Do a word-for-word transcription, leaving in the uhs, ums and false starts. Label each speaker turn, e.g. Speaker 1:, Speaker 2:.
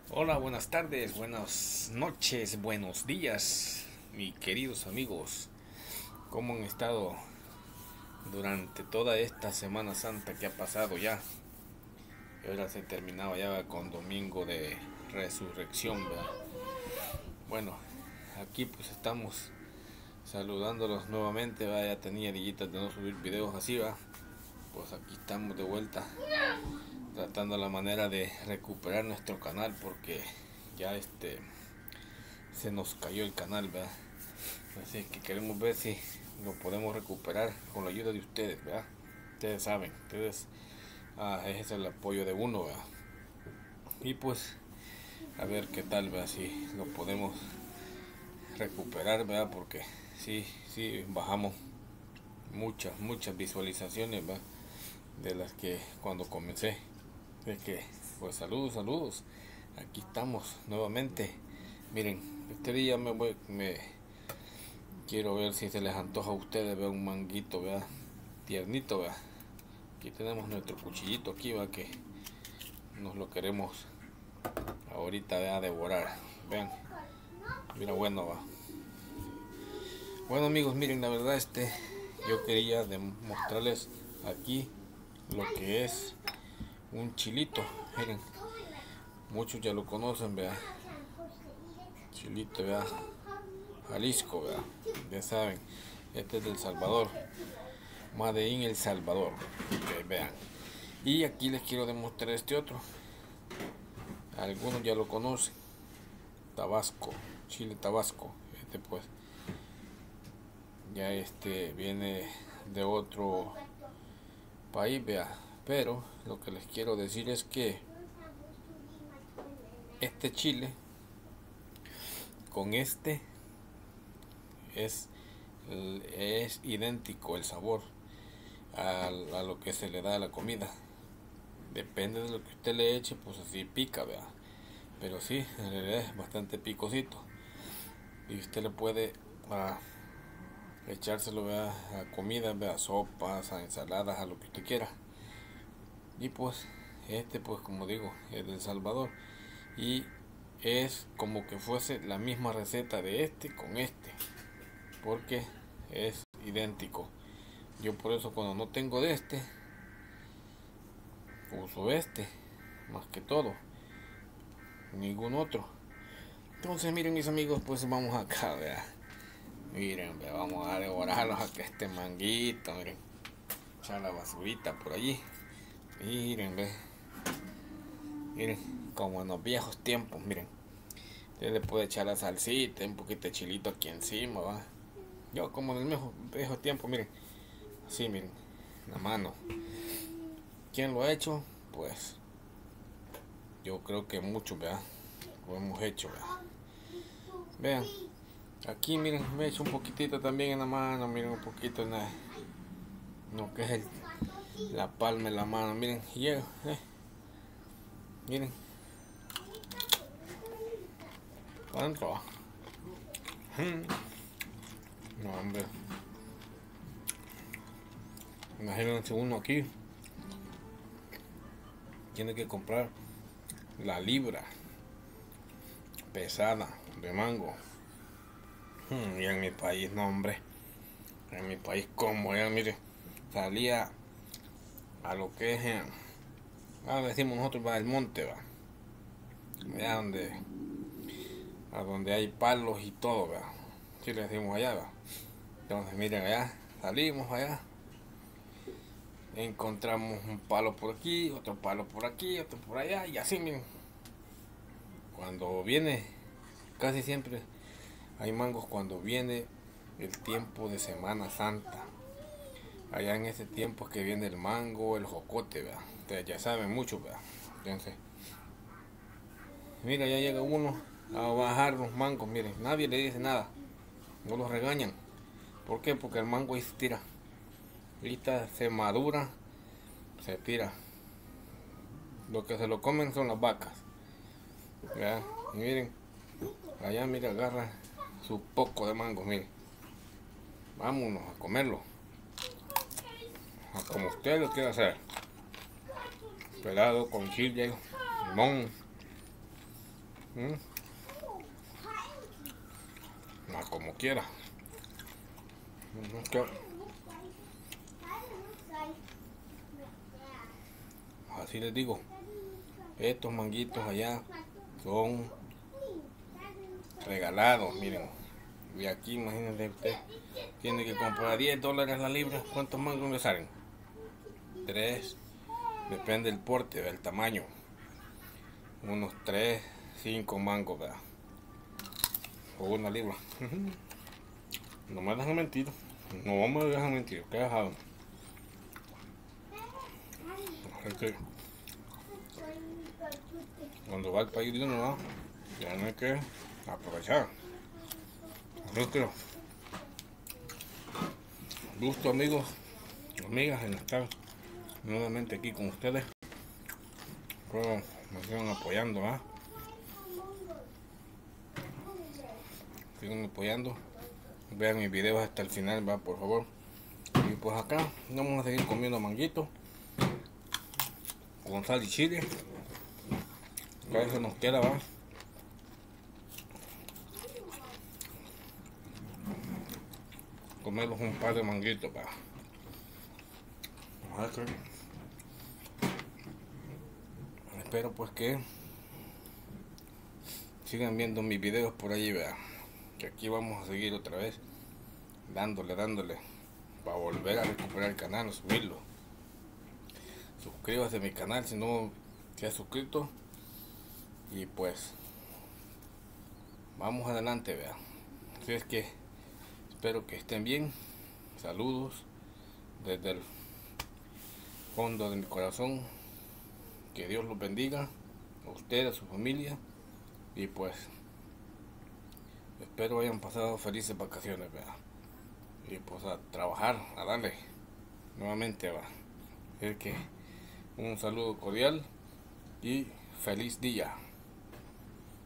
Speaker 1: Hola, buenas tardes, buenas noches, buenos días, mis queridos amigos. ¿Cómo han estado durante toda esta Semana Santa que ha pasado ya? Y ahora se terminaba ya con Domingo de Resurrección, ¿verdad? Bueno, aquí pues estamos saludándolos nuevamente, ¿verdad? Ya tenía días de no subir videos así, ¿verdad? Pues aquí estamos de vuelta, tratando la manera de recuperar nuestro canal porque ya este se nos cayó el canal, ¿verdad? Así que queremos ver si lo podemos recuperar con la ayuda de ustedes, ¿verdad? Ustedes saben, ustedes, ah, ese es el apoyo de uno, ¿verdad? Y pues, a ver qué tal, ¿verdad? Si lo podemos recuperar, ¿verdad? Porque sí, sí, bajamos muchas, muchas visualizaciones, ¿verdad? De las que cuando comencé. Es que, pues saludos, saludos. Aquí estamos nuevamente. Miren, este día me voy, me quiero ver si se les antoja a ustedes ver un manguito, ¿verdad? Tiernito, ¿verdad? Aquí tenemos nuestro cuchillito aquí, ¿verdad? Que nos lo queremos ahorita, ¿verdad? Devorar. Vean, mira, bueno, va. Bueno, amigos, miren, la verdad, este, yo quería demostrarles aquí lo que es un chilito. Miren, muchos ya lo conocen, ¿verdad? Chilito, ¿verdad? Jalisco, ¿verdad? Ya saben, este es del Salvador. Made in El Salvador. Okay, vean. Y aquí les quiero demostrar este otro. Algunos ya lo conocen. Tabasco, chile Tabasco. Este pues ya este viene de otro país, vea. Pero lo que les quiero decir es que este chile con este es, es idéntico el sabor a, a lo que se le da a la comida. Depende de lo que usted le eche, pues así pica, vea. Pero sí, en realidad es bastante picosito. Y usted le puede ah, echárselo, vea, a comida, vea, a sopas, a ensaladas, a lo que usted quiera. Y pues este, pues como digo, es de El Salvador. Y es como que fuese la misma receta de este con este, porque es idéntico. Yo por eso cuando no tengo de este, uso este, más que todo, ningún otro. Entonces miren mis amigos, pues vamos acá, vea. Miren, vea, vamos a devorarlos acá este manguito, miren. Echar la basurita por allí. Miren, ve. Miren, como en los viejos tiempos, miren. Usted le puede echar la salsita, un poquito de chilito aquí encima, va. Yo como en el viejo, viejo tiempo, miren. Así, miren, la mano. ¿Quién lo ha hecho? Pues yo creo que muchos, ¿verdad? Lo hemos hecho, ¿verdad? Vean, aquí miren, me he hecho un poquitito también en la mano, miren un poquito en la, lo que es el, la palma de la mano, miren, y llego, eh, miren, ¿cuánto? No, hombre, imagínense uno aquí, tiene que comprar la libra pesada de mango. Y en mi país, no, hombre, en mi país, como ya, mire, salía a lo que es, eh, ah, decimos nosotros, va al monte, va, allá donde, a donde hay palos y todo, va, si le decimos allá, va. Entonces, miren, allá, salimos allá, encontramos un palo por aquí, otro palo por aquí, otro por allá, y así, miren, cuando viene, casi siempre hay mangos cuando viene el tiempo de Semana Santa. Allá en ese tiempo es que viene el mango, el jocote, ¿verdad? Ustedes ya saben mucho, ¿verdad? Entonces, mira, ya llega uno a bajar los mangos, miren, nadie le dice nada, no los regañan. ¿Por qué? Porque el mango ahí se tira. Ahorita se madura, se tira. Lo que se lo comen son las vacas. ¿Verdad? Y miren, allá, mira, agarra su poco de mango, miren. Vámonos a comerlo. Como usted lo quiera hacer. Pelado con chile, limón. ¿Mm? No, como quiera. Es que así les digo, estos manguitos allá son regalados, miren. Y aquí imagínense usted, tiene que comprar diez dólares la libra. ¿Cuántos mangos le salen? tres, depende del porte, del tamaño. Unos tres, cinco mangos, ¿verdad? O una libra. No me dejan mentir. No me dejan mentir. ¿Qué dejado? Así que cuando va al país de uno, tiene que aprovechar. Así que gusto, amigos, amigas, en estar nuevamente aquí con ustedes. Espero me sigan apoyando, ¿ah? Sigan apoyando. Vean mis videos hasta el final, va, por favor. Y pues acá vamos a seguir comiendo manguito con sal y chile. Acá eso nos queda, va. Comerlos un par de manguitos, va. Okay. Espero pues que sigan viendo mis videos por allí, vean. Que aquí vamos a seguir otra vez dándole, dándole para volver a recuperar el canal, subirlo. Suscríbase a mi canal si no se ha suscrito. Y pues vamos adelante, vean. Así es que espero que estén bien. Saludos desde el fondo de mi corazón. Que Dios los bendiga a usted, a su familia. Y pues espero hayan pasado felices vacaciones, ¿verdad? Y pues a trabajar, a darle nuevamente, va. Así que un saludo cordial y feliz día.